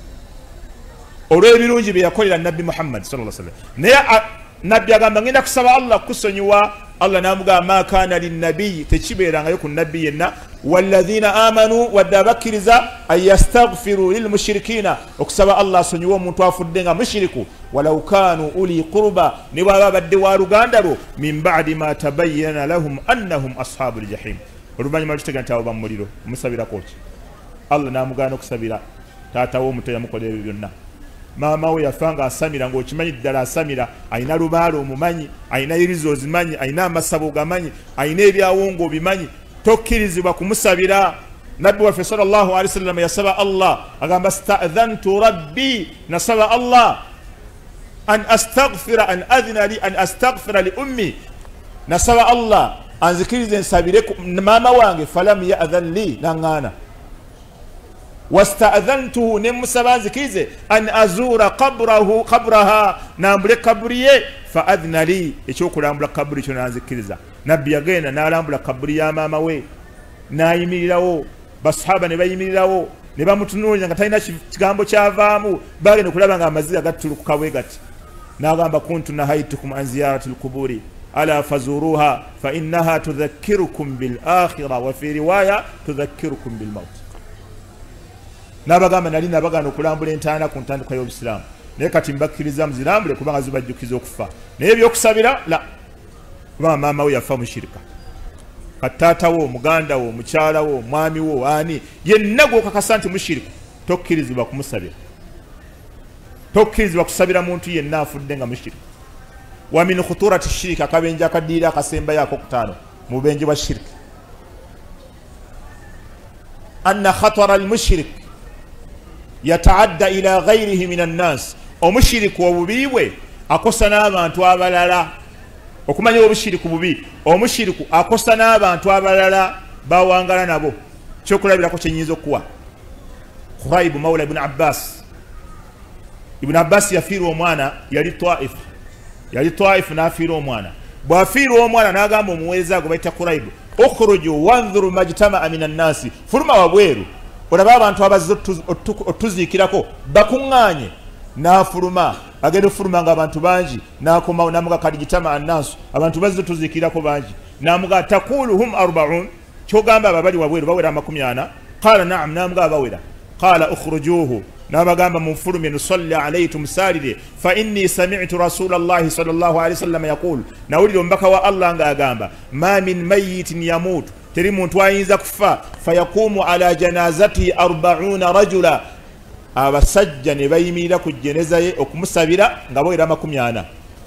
olw'ebirungi bye yakolera nabbi Muhammad sallallahu alaihi wasallam naye nabbi agamba ngenda kusaba Allah kusonyiwa Allah n'amugamba ma kaana linnabiyi tekibeerangayo ku nabbi yenna walladhina amanu wadde abakkiriza an yastaghfiru lilmushirikiina okusaba Allah asonyiwe omuntu afudde nga mushiriku walau kaanu uli qurba ne bw'aba badde wa luganda lwo min ba'di ma tabayyana lahum annahum ashabul jahim oluvannyuma lutegeka nti abo bamuliro omusabirako ki Allah n'amugaana okusabira taatawo omuto yamukolera ebyo byonna maama we yafa nga asamira ng'okimanyi ddala asamira ayina lubaala omumanyi ayina irizo ozimanyi ayina amasabo gamanyi ayina ebyawongo obimanyi tokkirizibwa kumusabira nabbi waffe sallallahu alaihi wasallam yasaba Allah agamba sta'dhantu rabbi nasaba Allah an astaghfira an adhina li an astaghfira li ummi nasaba Allah anzikirize nsabire maama wange falam ya'dhan li nangana wasta'dhantuhu nemusaba nzikirize an azura qabraha nambule kaburi ye fa adhina li ekyokulambula kaburi kyo nanzikiriza nabbi yagenda n'alambula kaburi ya maama we n'ayimirirawo basahaba ne bayimirirawo ne bamutunuulira nga talina kigambo kyavaamu bagenda okulaba nga amaziga gattulukuka bwe gati n'agamba kuntu nahaytukum an ziyarati lkuburi ala fazuruha fa innaha tudhakkirukum bil akhira wa fi riwaya tudhakkirukum bil maut n'abagamba nali nabagana okulambula entaana ku ntandikwa y'obusiraamu naye kati mbakkiriza muzirambule kubanga zibajjukiza okufa naye ebyokusabira la kubanga maama we yafa mushirika katata wo muganda wo mukyala wo mwami wo ani yenna gwokakasa nti mushiriku tokkirizibwa kumusabira tokkirizibwa kusabira muntu yenna afudde nga mushiriku wa min khuturati shiriki akabenje akadira akasemba yako kutano mu benje bwa shiriki anna khatara al-mushrik yataadda ila ghayrihi min an-nas omushiriku obubiwe akosa n'abantu abalala okumanya obushiriku bubi omushiriku akosa n'abantu abalala bawangala nabo kyokulabirako kyenyinza okuwa Khurayb mawla ibn Abbas yafiirwa omwana yali Taif n'afiirwa omwana bw'afiirwa omwana n'agamba omuweereza gwe bayita Khurayb ukhruju wanzuru majtama'a min an-nas fuluma wabweru olaba abantu abazze otuziikirako bakuŋŋaanye n'afuluma agenda ofuluma nga abantu bangi n'akomawo n'amuga kalijitama annasu abantu bazze tuziikirako bangi n'amuga takuluhum 40 kyogamba ababali wabweru bawera 40 qala na'am n'amuga bawera qala ukhrujuhu n'abagamba mufulume nusalli alayhi tumsalire fa inni sami'tu rasulallahi sallallahu alayhi wasallam yaqul nawulira ombaka wa Allah nga agamba ma min mayyitin yamut teri muntu ayinza kufa fayaqumu ala janazati 40 rajula abasajja ne bayimirira ku jeneza ye okumusabira nga bawera 40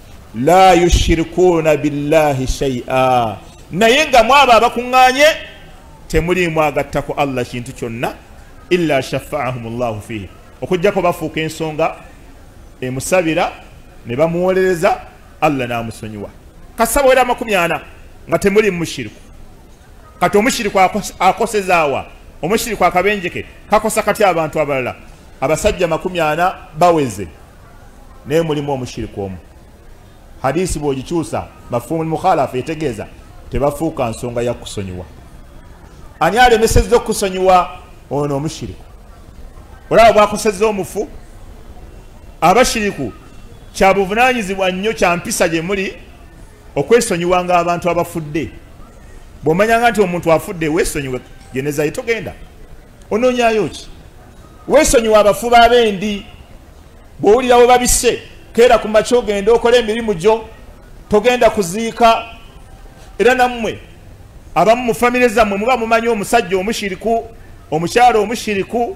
la yushirikuna billahi shay'a naye nga mwaba abakuŋŋaanye temulimu agattako Allah kintu kyonna illa shafa'ahumullahu fihi okujjako bafuuka ensonga emusabira ne bamuwolereza Allah n'amusonyiwa kasaba wera 40 nga temuli mushiriku kati omushiriku akosezaawa omushiriku akabenjeke kakosa kati abantu abalala abasajja 40 baweze naye mulimu omushiriku omu hadisi bw'ogikyusa mafumu mukhalafa etegeeza tebafuuka nsonga ya kusonyiwa ani alemesezza okusonyiwa ono omushiriku olaba bwakosezza omufu abashiriku kyabuvunaanyizibwa nnyo kya mpisa gye muli okwesonyiwanga abantu abafudde bw'omanyanga nti omuntu afudde weesonyiwe jeneza ye togenda onoonyayo ki weesonyiwa abafu b'abendi bw'owulirawo babisse keera ku makya ogenda okola emirimu gyo togenda kuziika era nammwe abamu mu famire zammwe muba mumanyi omusajja omushiriku omukyala omushiriku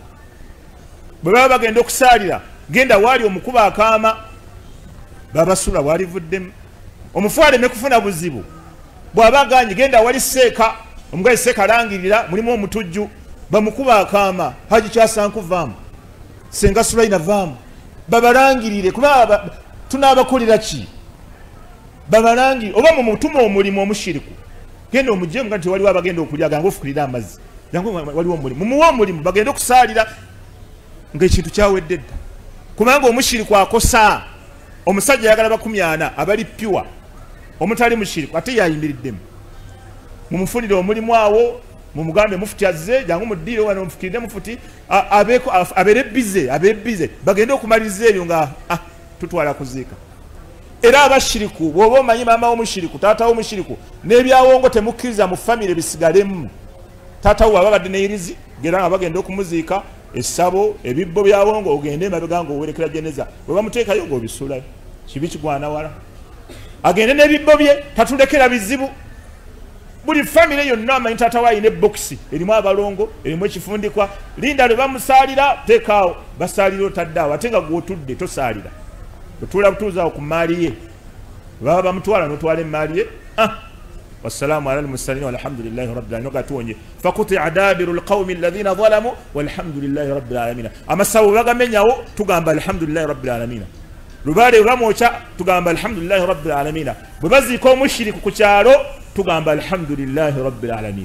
bwe baba bagenda okusaalira genda waali omukuba akaama babasula walivuddemu omufu aleme kufuna buzibu bw'abaganye genda wali seeka omugazi seeka alangirira mulimu omutujju bamukuba akaama haji kyasanku vaamu senga Sulaina vaamu babalangirire kuba tunaabakolera ki babalangirire oba mu mutuma omulimu omushiriku genda omujjemu nga nti waliwo abagenda okulya gangu ofukirira amazzi gangu waliwo omulimu mumuwa omulimu bagenda okusaalira ng'ekintu kyawedde dda kubanga omushiriku akosa omusajja yagala 40 abali piwa omutali mushiriku ate yayimiriddemu mumufunire omulimu awo mumugambe mufuti azze jangu muddiire wano mufukirire mufuti abere bize bagende okumaliriza ebyo nga tutwala kuziika era abashiriku bw'oba omanyi maama w'omushiriku taata w'omushiriku n'ebyawongo temukkiriza mu famire bisigalemu taata wo ababadde neirizi gera nga bagenda okumuziika essabo ebibbo byawongo ogende emabega nga owerekera jeneza bwe bamuteekayo ng'obisulayo kibi kigwana wala agende n'ebibbo bye tatulekera bizibu buli famire yonna amanyi taata we ayina ebokisi erimu abalongo erimu ekifundikwa linda lwe bamusaalira teekaawo basaalira otaddaawo ate nga gw'otudde tosaalira otula butuuzaawo ku maali ye baba bamutwala n'otwala emaali ye wassalamu ala almursalin walhamdulillahi rabbil alamin gatuwonye faqutia dabiru alqawmi alladhina zalamu walhamdulillahi rabbil alamin amasawo bagamenyawo tugamba alhamdulillahi rabbil alamin lubale bamwocha tugamba alhamdulillahi rabbil alamin bwe baziika omushiriku ku kyalo tugamba alhamdulillahi rabbil alamin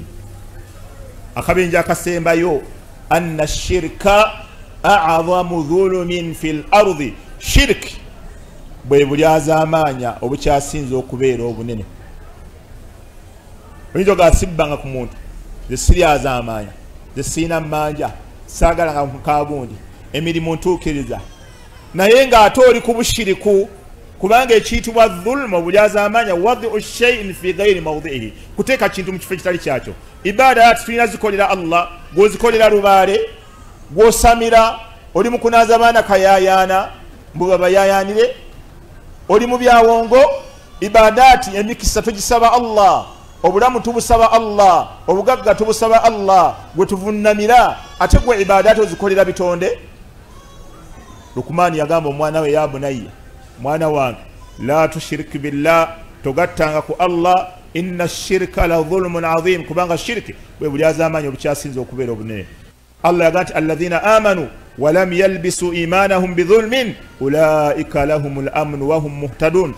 akabenja akasembayo anna shirka a'zamu dhulumin fil ardi shirk bwe bulyazaamanya obukyasinza okubeera obunene oyinza ogasibbanga ku muntu ze siryazaamanya ze siina mmanja saagala nga mukagundi emirimu ntuukiriza naye ng'ate oli ku bushiriku kubanga ekiyitibwa dhulmu obulyazaamanya wadiu shay'in fi ghairi mawdi'ihi kuteeka kintu mu kifo ekitali kyakyo ibaadaati tulina zikolera Allah gw'ozikolera lubaale gw'osamira oli mu kunaaza abaana kayayaana mbu babayayaanire oli mu byawongo ibaadaati emikisa togisaba Allah obulamu tubusaba Allah obugagga tubusaba Allah gwe tuvunnamira ate gwe ibadatu zikolera bitonde. Lukumani yagamba omwana we ya bunayya mwana wange la tushiriki billah togattanga ku Allah inna shirka la dhulmun adhim kubanga shirki bwe buli azamanyi obukyasinza okubeera obunene. Allah yagamba alladhina amanu wa lam yalbisu imanahum bidhulmin ulaika lahumul amn wa hum muhtadun.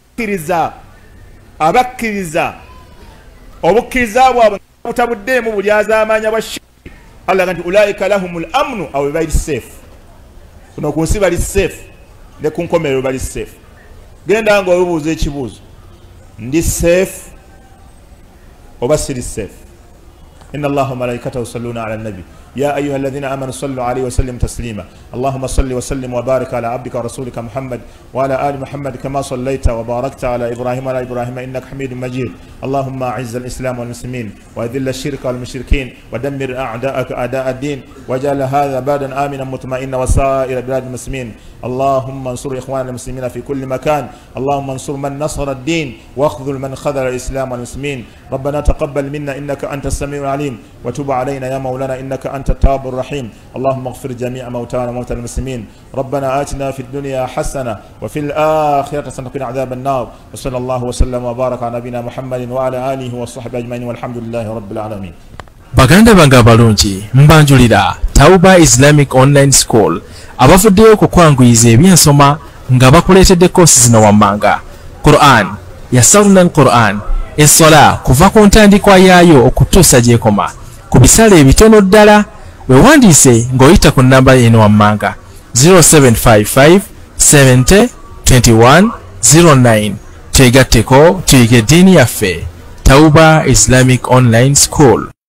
Abakkiriza obukkiriza bwabwe butabuddemu buli azamanya bwa shirki. Allah yagamba ulaika lahumul amn aw bali safe. Kuno kunsi bali safe ne kunkomerero bali safe. Genda ngo obuuze ekibuuzo ndi safe oba siri safe. inna Allaha malaikatahu yusalluna ala nabi يا أيها الذين آمنوا صلوا عليه وسلم تسليما اللهم صل وسلم وبارك على عبدك ورسولك محمد وعلى آل محمد كما صليت وباركت على إبراهيم وعلى إبراهيم إنك حميد مجيد اللهم أعز الإسلام والمسلمين وأذل الشرك والمشركين ودمر أعداءك أعداء الدين واجعل هذا بلدا آمنا مطمئنا وسائر بلاد المسلمين اللهم انصر إخواننا المسلمين في كل مكان اللهم انصر من نصر الدين واخذل من خذل الإسلام والمسلمين ربنا تقبل منا إنك أنت السميع العليم وتب علينا يا مولانا إنك أنت التواب الرحيم اللهم اغفر جميع موتانا وموتى المسلمين ربنا آتنا في الدنيا حسنة وفي الآخرة حسنة وقنا عذاب النار وصلى الله وسلم وبارك على نبينا محمد وعلى آله وصحبه أجمعين والحمد لله رب العالمين. Baganda banga balungi mbanjulira Tauba Islamic Online School abafuddeyo okukwanguyiza ebyensoma nga bakuleetedde course zino wammanga Quran Yasarna Quran Essola kuva ku ntandikwa yaayo okutuusa gyekoma ku bisale ebitono ddala wewandiise ng'oyita ku namba eno wammanga 0755 70 21 09 twegatteko tuyige eddiini yaffe Tauba Islamic Online School.